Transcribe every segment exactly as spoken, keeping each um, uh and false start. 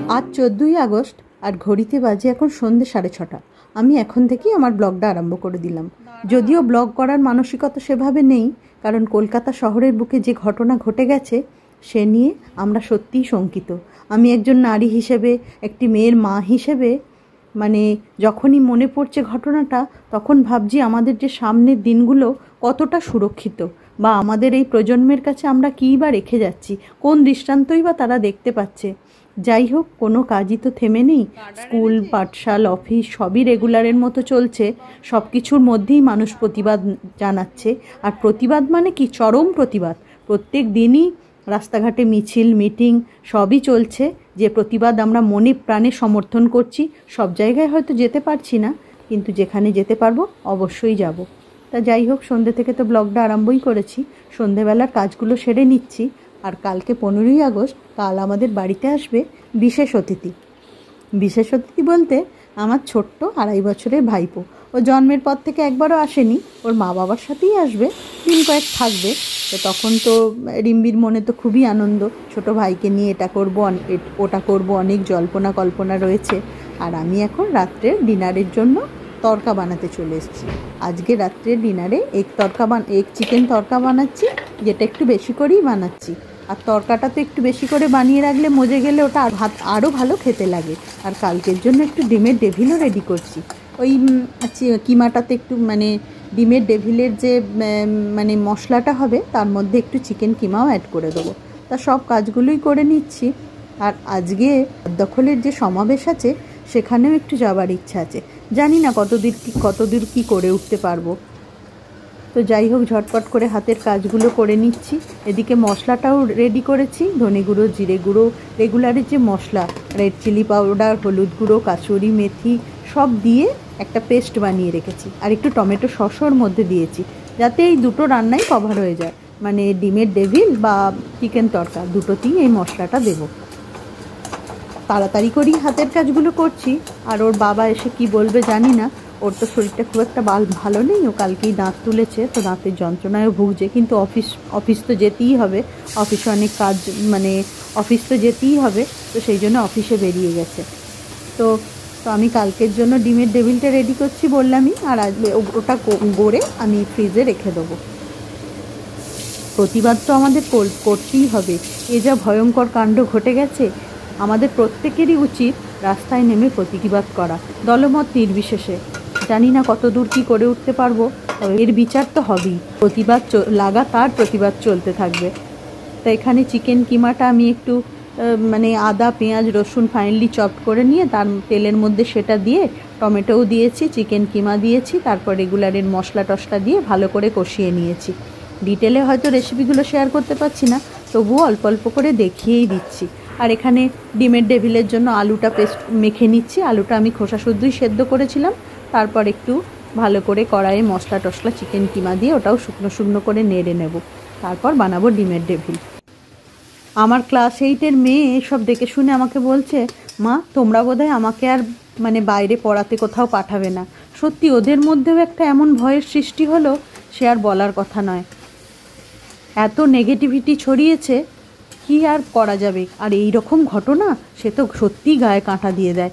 আজ চোদ্দোই আগস্ট আর ঘড়িতে বাজে এখন সন্ধ্যে সাড়ে ছটা। আমি এখন থেকেই আমার ব্লগটা আরম্ভ করে দিলাম। যদিও ব্লগ করার মানসিকতা সেভাবে নেই, কারণ কলকাতা শহরের বুকে যে ঘটনা ঘটে গেছে সে নিয়ে আমরা সত্যিই শঙ্কিত। আমি একজন নারী হিসেবে, একটি মেয়ের মা হিসেবে, মানে যখনই মনে পড়ছে ঘটনাটা তখন ভাবছি আমাদের যে সামনের দিনগুলো কতটা সুরক্ষিত, বা আমাদের এই প্রজন্মের কাছে আমরা কী বা রেখে যাচ্ছি, কোন দৃষ্টান্তই বা তারা দেখতে পাচ্ছে। যাই হোক, কোনো কাজই তো থেমে নেই। স্কুল, পাঠশাল, অফিস সবই রেগুলারের মতো চলছে। সব কিছুর মধ্যেই মানুষ প্রতিবাদ জানাচ্ছে। আর প্রতিবাদ মানে কি? চরম প্রতিবাদ। প্রত্যেক দিনই রাস্তাঘাটে মিছিল, মিটিং সবই চলছে, যে প্রতিবাদ আমরা মনে প্রাণে সমর্থন করছি। সব জায়গায় হয়তো যেতে পারছি না, কিন্তু যেখানে যেতে পারবো অবশ্যই যাব। তা যাই হোক, সন্ধ্যে থেকে তো ব্লগটা আরম্ভই করেছি। সন্ধ্যেবেলার কাজগুলো সেরে নিচ্ছি। আর কালকে পনেরোই আগস্ট, কাল আমাদের বাড়িতে আসবে বিশেষ অতিথি। বিশেষ অতিথি বলতে আমার ছোট্ট আড়াই বছরের ভাইপো। ও জন্মের পর থেকে একবারও আসেনি, ওর মা বাবার সাথেই আসবে, দিন কয়েক থাকবে। তো তখন তো রিম্বির মনে তো খুবই আনন্দ, ছোট ভাইকে নিয়ে এটা করবো ওটা করবো, অনেক জল্পনা কল্পনা রয়েছে। আর আমি এখন রাত্রের ডিনারের জন্য তড়কা বানাতে চলে এসেছি। আজকে রাত্রের ডিনারে এগ তড়কা বান এগ চিকেন তড়কা বানাচ্ছি, যেটা একটু বেশি করেই বানাচ্ছি। আর তড়কাটা তো একটু বেশি করে বানিয়ে রাখলে মজে গেলে ওটা ভাত আরও ভালো খেতে লাগে। আর কালকের জন্য একটু ডিমের ডেভিলও রেডি করছি। ওই কিমাটাতে একটু মানে ডিমের ডেভিলের যে মানে মশলাটা হবে তার মধ্যে একটু চিকেন কিমাও অ্যাড করে দেবো। তা সব কাজগুলোই করে নিচ্ছি। আর আজকে দখলের যে সমাবেশ আছে সেখানেও একটু যাবার ইচ্ছা আছে। জানি না কতদূর কি কতদূর কী করে উঠতে পারবো। তো যাই হোক, ঝটপট করে হাতের কাজগুলো করে নিচ্ছি। এদিকে মশলাটাও রেডি করেছি। ধনে গুঁড়ো, জিরে গুঁড়ো, রেগুলারের যে মশলা, রেড চিলি পাউডার, হলুদ গুঁড়ো, কাসুরি মেথি সব দিয়ে একটা পেস্ট বানিয়ে রেখেছি। আর একটু টমেটো সসর মধ্যে দিয়েছি, যাতে এই দুটো রান্নাই কভার হয়ে যায়। মানে ডিমের ডেভিল বা চিকেন তড়কা দুটোতেই এই মশলাটা দেবো। তাড়াতাড়ি করেই হাতের কাজগুলো করছি। আর ওর বাবা এসে কি বলবে জানি না। ওর তো শরীরটা খুব একটা ভালো নেই, ও কালকেই দাঁত তুলেছে, তো দাঁতের যন্ত্রণায়ও ভুগছে। কিন্তু অফিস অফিস তো যেতেই হবে, অফিসে অনেক কাজ, মানে অফিস তো যেতেই হবে, তো সেই জন্য অফিসে বেরিয়ে গেছে। তো তো আমি কালকের জন্য ডিমের ডেভিলটা রেডি করছি বললামই। আর ওটা গড়ে আমি ফ্রিজে রেখে দেবো। প্রতিবাদ তো আমাদের করতেই হবে। এ যা ভয়ঙ্কর কাণ্ড ঘটে গেছে, আমাদের প্রত্যেকেরই উচিত রাস্তায় নেমে প্রতিবাদ করা, দলমত নির্বিশেষে। জানি না কত দূর কী করে উঠতে পারবো, তবে এর বিচার তো হবেই। প্রতিবাদ লাগাতার প্রতিবাদ চলতে থাকবে। তা এখানে চিকেন কিমাটা আমি একটু মানে আদা, পেঁয়াজ, রসুন ফাইনলি চপ করে নিয়ে তার তেলের মধ্যে সেটা দিয়ে, টমেটোও দিয়েছি, চিকেন কিমা দিয়েছি, তারপর রেগুলারের মশলা টশলা দিয়ে ভালো করে কষিয়ে নিয়েছি। ডিটেলে হয়তো রেসিপিগুলো শেয়ার করতে পারছি না, তবুও অল্প অল্প করে দেখিয়েই দিচ্ছি। আর এখানে ডিমের ডেভিলের জন্য আলুটা পেস্ট মেখে নিচ্ছি। আলুটা আমি খোসা শুদ্ধই সেদ্ধ করেছিলাম, তারপর একটু ভালো করে কড়াইয়ে মশলা টশলা চিকেন কিমা দিয়ে ওটাও শুকনো শুকনো করে নেড়ে নেব। তারপর বানাবো ডিমের ডেভিল। আমার ক্লাস এইটের মেয়ে এসব দেখে শুনে আমাকে বলছে, মা তোমরা বোধহয় আমাকে আর মানে বাইরে পড়াতে কোথাও পাঠাবে না। সত্যি ওদের মধ্যেও একটা এমন ভয়ের সৃষ্টি হলো, সে আর বলার কথা নয়। এত নেগেটিভিটি ছড়িয়েছে, কি আর করা যাবে। আর এই রকম ঘটনা সে তো সত্যিই গায়ে কাঁটা দিয়ে দেয়।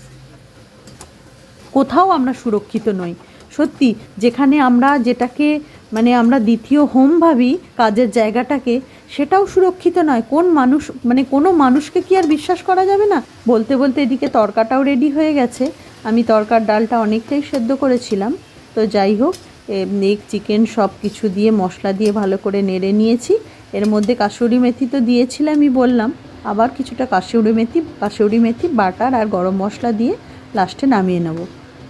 কোথাও আমরা সুরক্ষিত নই সত্যি। যেখানে আমরা যেটাকে মানে আমরা দ্বিতীয় হোম ভাবি, কাজের জায়গাটাকে, সেটাও সুরক্ষিত নয়। কোন মানুষ মানে কোনো মানুষকে কি আর বিশ্বাস করা যাবে না? বলতে বলতে এদিকে তরকাটাও রেডি হয়ে গেছে। আমি তরকার ডালটা অনেকটাই সেদ্ধ করেছিলাম। তো যাই হোক, এগ চিকেন সব কিছু দিয়ে মশলা দিয়ে ভালো করে নেড়ে নিয়েছি। এর মধ্যে কাসুরি মেথি তো দিয়েছিলামই বললাম, আবার কিছুটা কাসুরি মেথি কাসুরি মেথি বাটার আর গরম মশলা দিয়ে লাস্টে নামিয়ে নেব।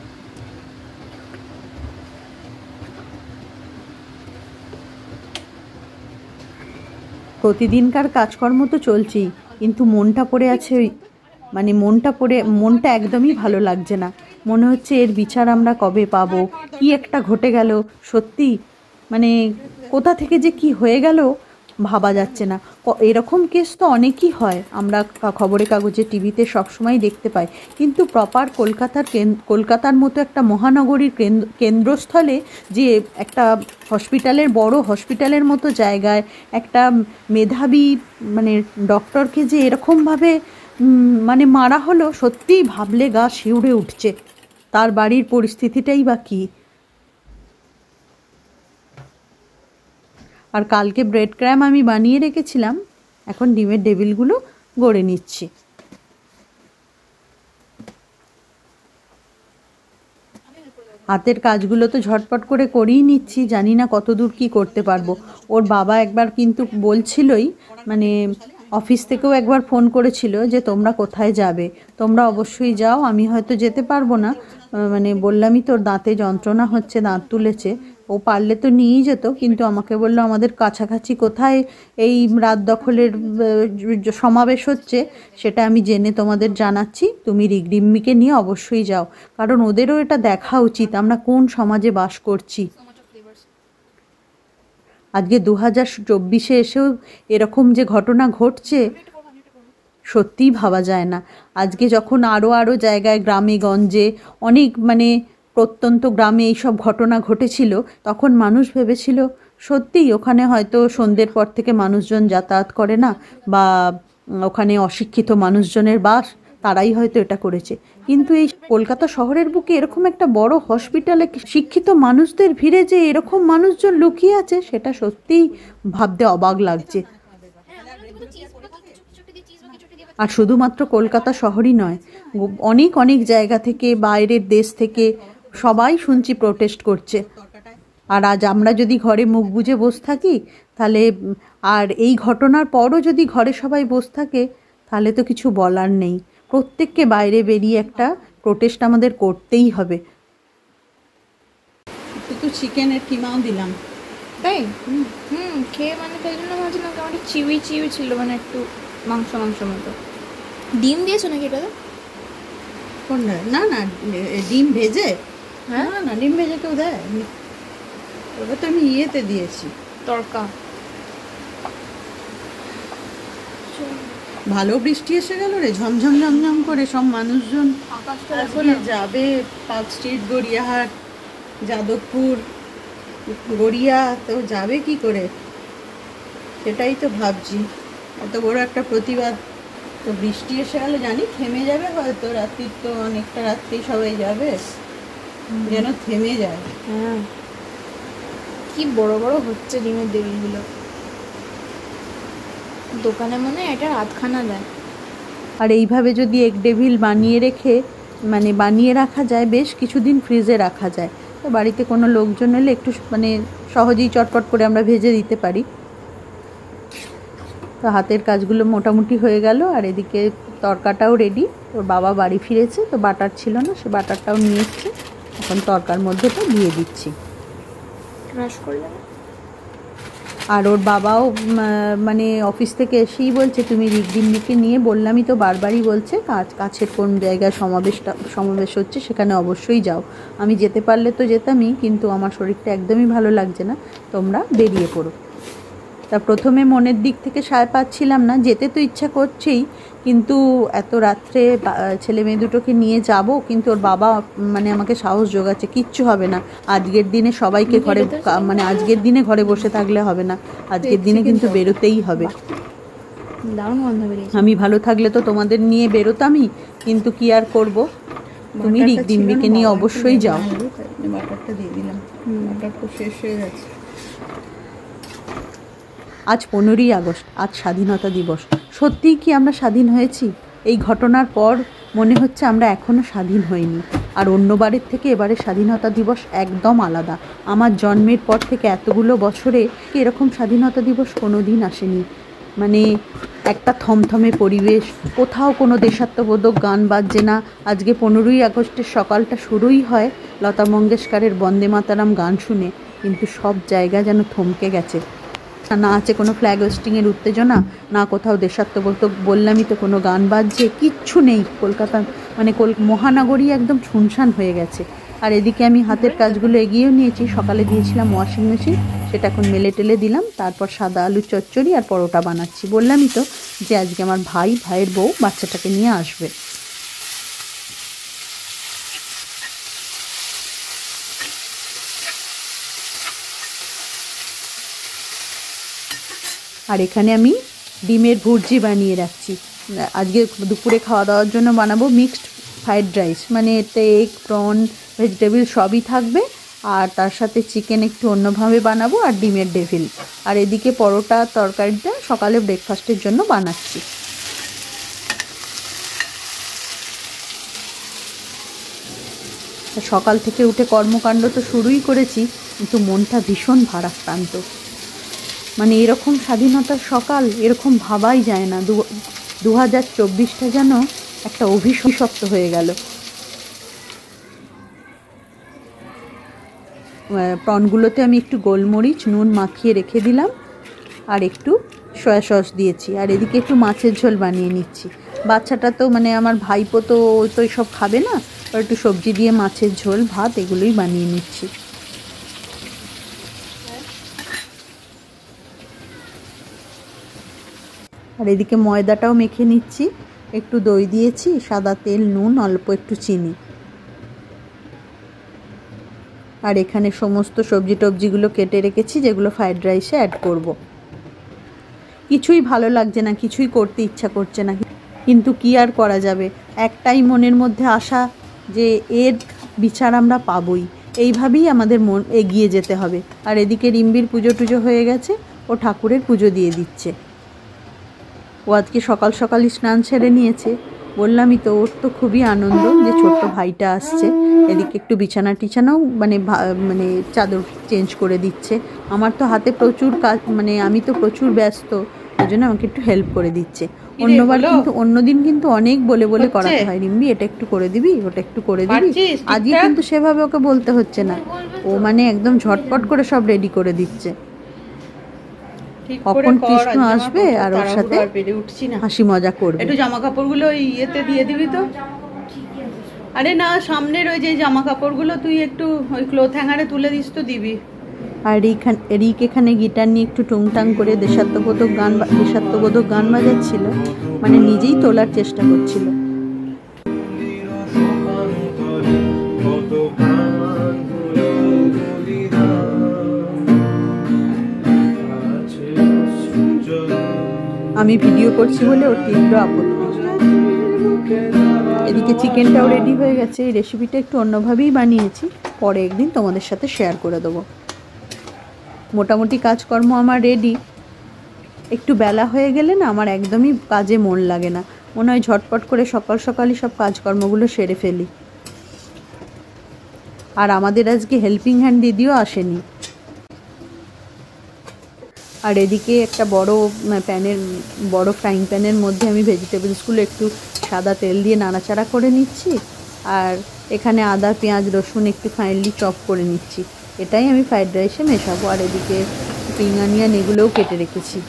প্রতিদিনকার কাজকর্ম তো চলছেই, কিন্তু মনটা পড়ে আছে ওই মানে মনটা পড়ে মনটা একদমই ভালো লাগছে না। মনে হচ্ছে এর বিচার আমরা কবে পাবো। কি একটা ঘটে গেল সত্যি, মানে কোথা থেকে যে কি হয়ে গেল ভাবা যাচ্ছে না। এরকম কেস তো অনেকই হয়, আমরা খবরের কাগজে, টিভিতে সবসময় দেখতে পাই। কিন্তু প্রপার কলকাতার কলকাতার মতো একটা মহানগরীর কেন্দ্রস্থলে যে একটা হসপিটালের বড় হসপিটালের মতো জায়গায় একটা মেধাবী মানে ডক্টরকে যে এরকমভাবে মানে মারা হলো, সত্যিই ভাবলে গা শিউরে উঠছে। তার বাড়ির পরিস্থিতিটাই বা কী। আর কালকে ব্রেড ক্র্যাম আমি বানিয়ে রেখেছিলাম, এখন ডিমের ডেভিলগুলো গড়ে নিচ্ছি। হাতের কাজগুলো তো ঝটপট করে করেই নিচ্ছি, জানি না কত দূর কী করতে পারবো। ওর বাবা একবার কিন্তু বলছিলই, মানে অফিস থেকেও একবার ফোন করেছিল যে তোমরা কোথায় যাবে, তোমরা অবশ্যই যাও, আমি হয়তো যেতে পারবো না, মানে বললামই তোর দাঁতে যন্ত্রণা হচ্ছে, দাঁত তুলেছে। ও পারলে তো নিয়েই যেত, কিন্তু আমাকে বললো আমাদের কাছাকাছি কোথায় এই রাত দখলের সমাবেশ হচ্ছে সেটা আমি জেনে তোমাদের জানাচ্ছি, তুমি রিগডিম্মিকে নিয়ে অবশ্যই যাও, কারণ ওদেরও এটা দেখা উচিত আমরা কোন সমাজে বাস করছি। আজকে দু হাজার চব্বিশে এসেও এরকম যে ঘটনা ঘটছে সত্যিই ভাবা যায় না। আজকে যখন আরও আরও জায়গায় গ্রামে গঞ্জে অনেক মানে প্রত্যন্ত গ্রামে এইসব ঘটনা ঘটেছিল, তখন মানুষ ভেবেছিল সত্যিই ওখানে হয়তো সন্ধ্যের পর থেকে মানুষজন যাতায়াত করে না, বা ওখানে অশিক্ষিত মানুষজনের বাস, তারাই হয়তো এটা করেছে। কিন্তু এই কলকাতা শহরের বুকে এরকম একটা বড় হসপিটালে শিক্ষিত মানুষদের ভিড়ে যে এরকম মানুষজন লুকিয়ে আছে, সেটা সত্যিই ভাবতে অবাক লাগছে। আর শুধুমাত্র কলকাতা শহরই নয়, অনেক অনেক জায়গা থেকে, বাইরের দেশ থেকে সবাই শুনছি প্রোটেস্ট করছে। আর আজ আমরা যদি ঘরে মুখ বুজে বসে থাকি তাহলে, আর এই ঘটনার পরও যদি ঘরে সবাই বসে থাকে, তাহলে তো কিছু বলার নেই। প্রত্যেককে বাইরে বেরিয়ে একটা প্রোটেস্ট আমাদের করতেই হবে। একটু চিকেনের কিমাও দিলাম, তাই হুম হুম খেয়ে মানে তাই জন্য ভাবছিলাম কেমন একটা চিউই চিউই ছিল, মানে একটু মাংস মাংস মতো। ডিম দিয়েছো নাকি এটাতে? কোনটা? না না, ডিম ভেজে? হ্যাঁ না না, ডিম ভেজে কেউ দেয়? ওটা তো আমি ইয়েতে দিয়েছি, তড়কা। ভালো বৃষ্টি এসে গেল রে, ঝমঝম ঝমঝম করে। সব মানুষজন আজকে যাবে পার্ক স্ট্রিট, গড়িয়াহাট, যাদবপুর, গড়িয়া, তো যাবে কি করে সেটাই তো ভাবছি। এত বড় একটা প্রতিবাদ, তো বৃষ্টি এসে গেল, জানি থেমে যাবে হয়তো, রাত্রির তো অনেকটা রাত্রি সবাই যাবে, যেন থেমে যায়। হ্যাঁ, কি বড় বড় হচ্ছে ডিমের ডেভিলগুলো, দোকানে মনে হয় এটা আধখানা দেয়। আর এইভাবে যদি এগ ডেভিল বানিয়ে রেখে, মানে বানিয়ে রাখা যায়, বেশ কিছুদিন ফ্রিজে রাখা যায়, তো বাড়িতে কোনো লোকজন এলে একটু মানে সহজেই চটপট করে আমরা ভেজে দিতে পারি। তো হাতের কাজগুলো মোটামুটি হয়ে গেল, আর এদিকে তরকাটাও রেডি। ওর বাবা বাড়ি ফিরেছে, তো বাটার ছিল না, সে বাটারটাও নিয়ে এসছে, এখন তরকার মধ্যে তো দিয়ে দিচ্ছি। আর ওর বাবাও মানে অফিস থেকে এসেই বলছে তুমি রিগডিম্মিকে নিয়ে, বললামই তো বারবারই বলছে কাজ কাছের কোন জায়গায় সমাবেশটা সমাবেশ হচ্ছে সেখানে অবশ্যই যাও। আমি যেতে পারলে তো যেতামই, কিন্তু আমার শরীরটা একদমই ভালো লাগছে না, তোমরা বেরিয়ে পড়ো। তা প্রথমে মনের দিক থেকে সায় পাচ্ছিলাম না, যেতে তো ইচ্ছা করছেই, কিন্তু এত রাত্রে ছেলে মেয়ে দুটোকে নিয়ে যাব, কিন্তু ওর বাবা মানে আমাকে সাহস জোগাচ্ছে, কিচ্ছু হবে না, আজকের দিনে সবাইকে ঘরে, মানে আজকের দিনে ঘরে বসে থাকলে হবে না, আজকের দিনে কিন্তু বেরোতেই হবে। দারুণ গন্ধ বেরিয়েছে। আমি ভালো থাকলে তো তোমাদের নিয়ে বেরোতামই, কিন্তু কি আর করব, তুমি রিগডিম্মিকে নিয়ে অবশ্যই যাও। বাটারটা দিয়ে দিলাম, বাটার তো শেষ হয়ে গেছে। আজ পনেরোই আগস্ট, আজ স্বাধীনতা দিবস। সত্যিই কি আমরা স্বাধীন হয়েছি? এই ঘটনার পর মনে হচ্ছে আমরা এখনও স্বাধীন হইনি। আর অন্যবারের থেকে এবারে স্বাধীনতা দিবস একদম আলাদা। আমার জন্মের পর থেকে এতগুলো বছরে এরকম স্বাধীনতা দিবস কোনো দিন আসেনি। মানে একটা থমথমে পরিবেশ, কোথাও কোনো দেশাত্মবোধক গান বাজছে না। আজকে পনেরোই আগস্টের সকালটা শুরুই হয় লতা মঙ্গেশকরের বন্দে মাতারাম গান শুনে, কিন্তু সব জায়গা যেন থমকে গেছে। না আছে কোনো ফ্ল্যাগ হোস্টিংয়ের উত্তেজনা, না কোথাও দেশাত্মবোধক, বললামই তো কোনো গান বাজছে, কিচ্ছু নেই। কলকাতা মানে কল মহানগরী একদম শুনশান হয়ে গেছে। আর এদিকে আমি হাতের কাজগুলো এগিয়েও নিয়েছি, সকালে দিয়েছিলাম ওয়াশিং মেশিন, সেটা এখন মেলে টেলে দিলাম, তারপর সাদা আলু চচ্চড়ি আর পরোটা বানাচ্ছি। বললামই তো যে আজকে আমার ভাই, ভাইয়ের বউ বাচ্চাটাকে নিয়ে আসবে। আর এখানে আমি ডিমের ভুর্জি বানিয়ে রাখছি। আজকে দুপুরে খাওয়া দাওয়ার জন্য বানাবো মিক্সড ফ্রাইড রাইস, মানে এতে এগ প্রন ভেজিটেবল সবই থাকবে, আর তার সাথে চিকেন একটু অন্যভাবে বানাবো, আর ডিমের ডেভিল। আর এদিকে পরোটা তরকারিটা সকালে ব্রেকফাস্টের জন্য বানাচ্ছি। সকাল থেকে উঠে কর্মকাণ্ড তো শুরুই করেছি, কিন্তু মনটা ভীষণ ভারাক্রান্ত। মানে এরকম স্বাধীনতার সকাল এরকম ভাবাই যায় না। দু দু হাজার চব্বিশটা যেন একটা অভিশপ্ত হয়ে গেল। প্রনগুলোতে আমি একটু গোলমরিচ নুন মাখিয়ে রেখে দিলাম, আর একটু সয়া সস দিয়েছি, আর এদিকে একটু মাছের ঝোল বানিয়ে নিচ্ছি। বাচ্চাটা তো মানে আমার ভাইপো তো তো এইসব খাবে না, আর একটু সবজি দিয়ে মাছের ঝোল ভাত এগুলোই বানিয়ে নিচ্ছি। আর এদিকে ময়দাটাও মেখে নিচ্ছি, একটু দই দিয়েছি, সাদা তেল, নুন, অল্প একটু চিনি। আর এখানে সমস্ত সবজি টবজিগুলো কেটে রেখেছি, যেগুলো ফ্রাইড রাইসে অ্যাড করব। কিছুই ভালো লাগছে না, কিছুই করতে ইচ্ছা করছে না, কিন্তু কি আর করা যাবে। একটাই মনের মধ্যে আশা যে এর বিচার আমরা পাবই, এইভাবেই আমাদের মন এগিয়ে যেতে হবে। আর এদিকে রিম্বির পুজো টুজো হয়ে গেছে, ও ঠাকুরের পুজো দিয়ে দিচ্ছে। ও আজকে সকাল সকালই স্নান সেরে নিয়েছে। বললামই তো, ওর তো খুবই আনন্দ যে ছোট্ট ভাইটা আসছে। এদিকে একটু বিছানা টিছানাও মানে মানে চাদর চেঞ্জ করে দিচ্ছে। আমার তো হাতে প্রচুর কাজ, মানে আমি তো প্রচুর ব্যস্ত, ওই জন্য আমাকে একটু হেল্প করে দিচ্ছে। অন্যবার কিন্তু অন্যদিন কিন্তু অনেক বলে বলে করাতে হয়, রিম্বি এটা একটু করে দিবি, ওটা একটু করে দিবি। আজকে কিন্তু সেভাবে ওকে বলতে হচ্ছে না, ও মানে একদম ঝটপট করে সব রেডি করে দিচ্ছে। কখন কৃষ্ণ আসবে আর ওর সাথে হাসি মজা করবে। একটু জামা কাপড়গুলো ইয়েতে দিয়ে দিবি তো। আরে না, সামনের ওই যে জামা কাপড়গুলো তুই একটু ওই ক্লোথ হ্যাঙ্গারে তুলে দিস তো দিবি। আর রিক এখানে গিটার নিয়ে একটু টুংটাং করে দেশাত্মবোধক গান দেশাত্মবোধক গান বাজাচ্ছিল, মানে নিজেই তোলার চেষ্টা করছিল। আমি ভিডিও করছি বলে ওর তীব্র আপত্তি। এদিকে চিকেনটাও রেডি হয়ে গেছে। এই রেসিপিটা একটু অন্যভাবেই বানিয়েছি, পরে একদিন তোমাদের সাথে শেয়ার করে দেবো। মোটামুটি কাজকর্ম আমার রেডি। একটু বেলা হয়ে গেলে না আমার একদমই কাজে মন লাগে না, মনে হয় ঝটপট করে সকাল সকালই সব কাজকর্মগুলো সেরে ফেলি। আর আমাদের আজকে হেল্পিং হ্যান্ড দিদিও আসেনি। আর এদিকে একটা বড় প্যানের বড় ফ্রাইং প্যানের মধ্যে আমি ভেজিটেবলসগুলো একটু সাদা তেল দিয়ে নাড়াচাড়া করে নিচ্ছি, আর এখানে আদা পেঁয়াজ রসুন একটু ফাইনলি চপ করে নিচ্ছি। এটাই আমি ফ্রাইড রাইসে মেশাবো। আর এদিকে স্প্রিং অনিয়ন এগুলোও কেটে রেখেছি।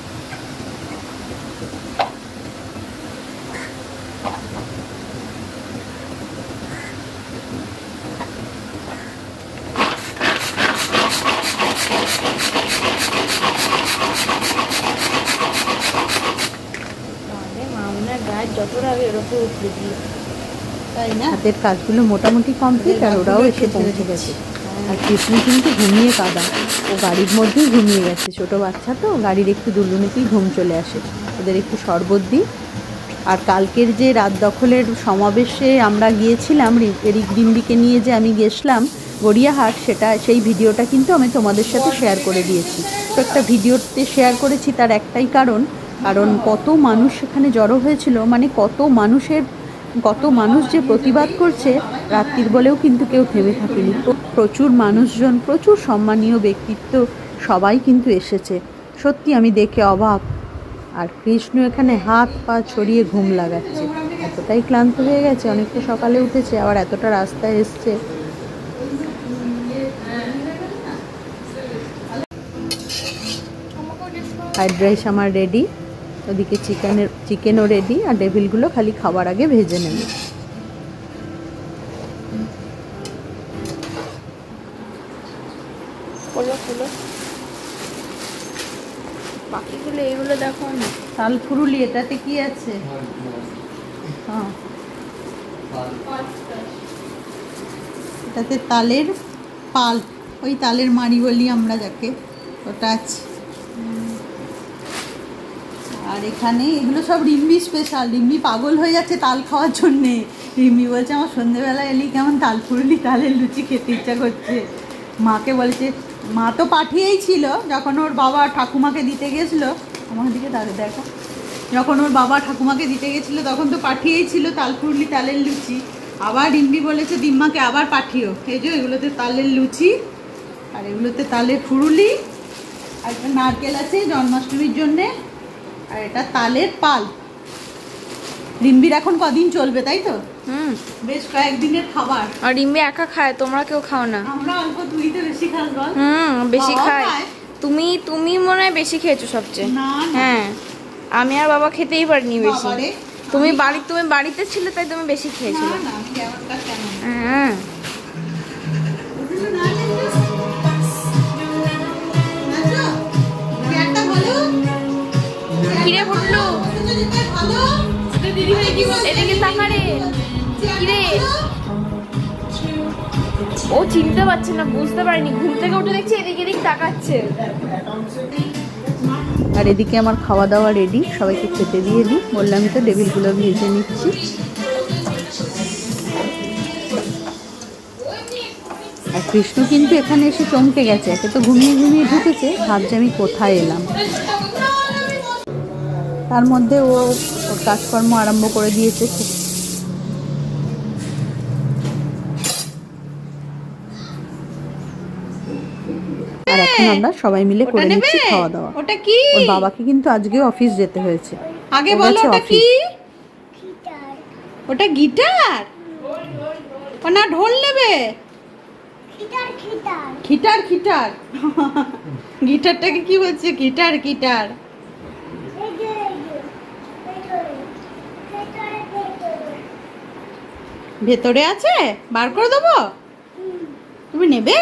হাতের কাজগুলো মোটামুটি কমপ্লিট, আর ওরাও এসে পৌঁছে গেছে। আর কৃষ্ণ কিন্তু ঘুমিয়ে কাদা, ও গাড়ির মধ্যেই ঘুমিয়ে গেছে। ছোট বাচ্চা তো, গাড়ির একটু দুলুনিতেই ঘুম চলে আসে। ওদের একটু শরবত দিই। আর কালকের যে রাত দখলের সমাবেশে আমরা গিয়েছিলাম, রিক রিম্বিকে নিয়ে যে আমি গেছিলাম গড়িয়াহাট, সেটা সেই ভিডিওটা কিন্তু আমি তোমাদের সাথে শেয়ার করে দিয়েছি। তো একটা ভিডিওতে শেয়ার করেছি, তার একটাই কারণ কারণ কত মানুষ সেখানে জড়ো হয়েছিল, মানে কত মানুষের কত মানুষ যে প্রতিবাদ করছে, রাত্রির বলেও কিন্তু কেউ থেমে থাকেনি। প্রচুর মানুষজন, প্রচুর সম্মানীয় ব্যক্তিত্ব সবাই কিন্তু এসেছে। সত্যি আমি দেখে অবাক। আর কৃষ্ণ এখানে হাত পা ছড়িয়ে ঘুম লাগাচ্ছে, এতটাই ক্লান্ত হয়ে গেছে। অনেকটা সকালে উঠেছে, আবার এতটা রাস্তায় এসছে। ফ্রাইড রাইস আমার রেডি, ওদিকে চিকেনের চিকেনও রেডি, আর ডেভিলগুলো খালি খাবার আগে ভেজে নেবে। বাকিগুলো এইগুলো দেখো না, তাল ফুরুলি, এটাতে কি আছে? হ্যাঁ, এটাতে তালের পাল, ওই তালের মাড়ি বলি আমরা যাকে, ওটা আছে। আর এখানে এগুলো সব রিম্বি স্পেশাল। রিম্বি পাগল হয়ে যাচ্ছে তাল খাওয়ার জন্যে। রিম্বি বলছে আমার সন্ধ্যেবেলা এলি কেমন তাল ফুরুলি তালের লুচি খেতে ইচ্ছা করছে। মাকে বলছে, মা তো পাঠিয়েই ছিল যখন ওর বাবা ঠাকুমাকে দিতে গেছিলো, আমার দিকে দাঁড়িয়ে দেখো, যখন ওর বাবা ঠাকুমাকে দিতে গেছিলো তখন তো পাঠিয়েই ছিল তাল ফুরুলি তালের লুচি। আবার রিম্বি বলেছে দিম্মাকে আবার পাঠিও। এই যে এগুলোতে তালের লুচি আর এগুলোতে তালের ফুরুলি, আর একটা নারকেল আছে জন্মাষ্টমীর জন্যে, আর এটা তালের পাল। রিম্বির এখন কদিন চলবে তাই তো? হুম, বেশ কয়েকদিনের খাবার। আর রিম্বি একা খায়, তোমরা কেউ খাও না? আমরা অল্প, তুই তো বেশি খাস বল। হুম, বেশি বাবাও খায়। খায়। তুমি তুমি মনে হয় বেশি খেয়েছো সবচেয়ে। না, না। হ্যাঁ, আমি আর বাবা খেতেই পারিনি বেশি। বাবারে, তুমি আমি- বাড়ি তুমি বাড়িতে ছিলে তাই তুমি বেশি না, খেয়েছিলে। না, আমি কেমনটা কেমন। হ্যাঁ, নাচো? চেয়ারটা ভালো? কিরে ভুট্টু, ভালো? দিদিভাই কি বলছে? এদিকে তাকা রে। কিরে, ও চিনতে পারছে না, বুঝতে পারিনি, ঘুম থেকে উঠে দেখছি এদিকে এদিক তাকাচ্ছে। আর এদিকে আমার খাওয়া দাওয়া রেডি, সবাইকে খেতে দিয়ে দিই। বললাম তো টেবিলগুলো ভেজে নিচ্ছি। আর কৃষ্ণ কিন্তু এখানে এসে চমকে গেছে, একে তো ঘুমিয়ে ঘুমিয়ে ঢুকেছে, ভাবছে আমি কোথায় এলাম। তার মধ্যে ও ওর কাজকর্ম আরম্ভ করে দিয়েছে। আর এখন আমরা সবাই মিলে করে নিচ্ছি খাওয়া দাওয়া। ওটা কি? ওর বাবাকে কিন্তু আজকে অফিস যেতে হয়েছে। আগে ও বলো গেছে ওটা অফিস। কি? ওটা গিটার? ও না ঢোল নেবে? খিটার খিটার গিটারটাকে কি বলছে? Guitar guitar. ভেতরে আছে, বার করে দেবো? তুমি নেবে?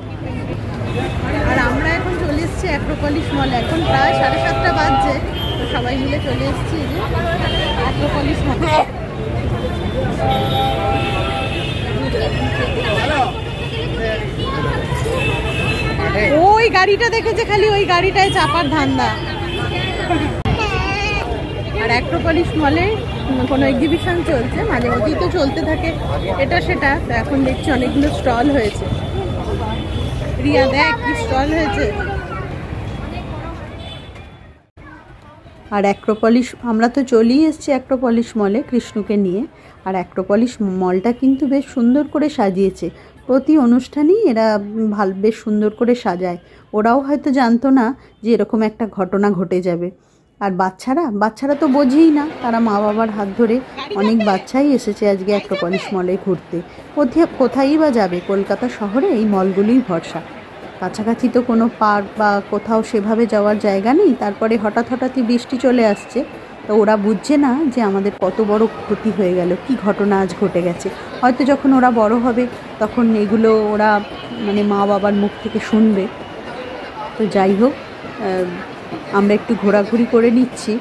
আর আমরা এখন চলে এসেছি অ্যাক্রোপলিস মলে। এখন প্রায় সাড়ে সাতটা বাজছে, তো সবাই মিলে চলে এসেছি অ্যাক্রোপলিস মলে। ওই গাড়িটা দেখেছে খালি, ওই গাড়িটায় চাপার ধান্দা। আর অ্যাক্রোপলিস মলে কোনো এক্সিবিশন চলছে, মাঝে মধ্যেই তো চলতে থাকে এটা সেটা। তো এখন দেখছি অনেকগুলো স্টল হয়েছে। রিয়া দেখ কি স্টল হয়েছে। আর অ্যাক্রোপলিস আমরা তো চলেই এসেছি অ্যাক্রোপলিস মলে কৃষ্ণকে নিয়ে। আর অ্যাক্রোপলিস মলটা কিন্তু বেশ সুন্দর করে সাজিয়েছে। প্রতি অনুষ্ঠানেই এরা ভাল বেশ সুন্দর করে সাজায়। ওরাও হয়তো জানতো না যে এরকম একটা ঘটনা ঘটে যাবে। আর বাচ্চারা বাচ্চারা তো বোঝেই না, তারা মা বাবার হাত ধরে অনেক বাচ্চাই এসেছে আজকে অ্যাক্রোপলিস মলে ঘুরতে। কোথায় কোথায়ই বা যাবে, কলকাতা শহরে এই মলগুলিই ভরসা। কাছাকাছি তো কোনো পার্ক বা কোথাও সেভাবে যাওয়ার জায়গা নেই। তারপরে হঠাৎ হঠাৎই বৃষ্টি চলে আসছে, তো ওরা বুঝছে না যে আমাদের কত বড় ক্ষতি হয়ে গেল, কি ঘটনা আজ ঘটে গেছে। হয়তো যখন ওরা বড় হবে তখন এগুলো ওরা মানে মা বাবার মুখ থেকে শুনবে। তো যাই হোক, আমরা একটু ঘোরাঘুরি করে নিচ্ছি।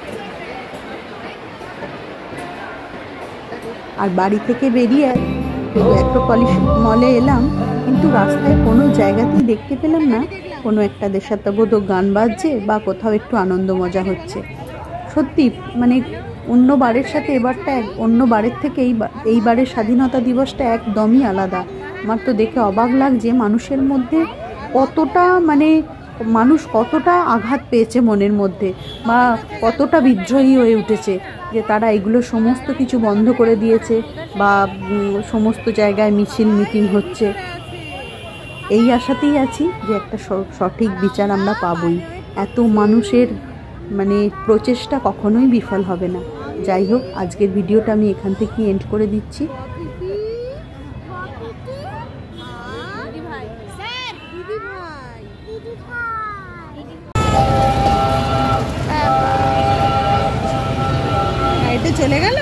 আর বাড়ি থেকে বেরিয়ে অ্যাক্রোপলিস মলে এলাম, কিন্তু রাস্তায় কোনো জায়গাতেই দেখতে পেলাম না কোনো একটা দেশাত্মবোধক গান বাজছে বা কোথাও একটু আনন্দ মজা হচ্ছে। সত্যি মানে অন্য বারের সাথে এবারটা এক অন্য বারের থেকে এই এইবারের স্বাধীনতা দিবসটা একদমই আলাদা। আমার তো দেখে অবাক লাগছে মানুষের মধ্যে কতটা মানে মানুষ কতটা আঘাত পেয়েছে মনের মধ্যে, বা কতটা বিদ্রোহী হয়ে উঠেছে যে তারা এগুলো সমস্ত কিছু বন্ধ করে দিয়েছে, বা সমস্ত জায়গায় মিছিল মিটিং হচ্ছে। এই আশাতেই আছি যে একটা সঠিক বিচার আমরা পাবই। এত মানুষের মানে প্রচেষ্টা কখনোই বিফল হবে না। যাই হোক, আজকের ভিডিওটা আমি এখান থেকে এন্ড করে দিচ্ছি। চলে গেল।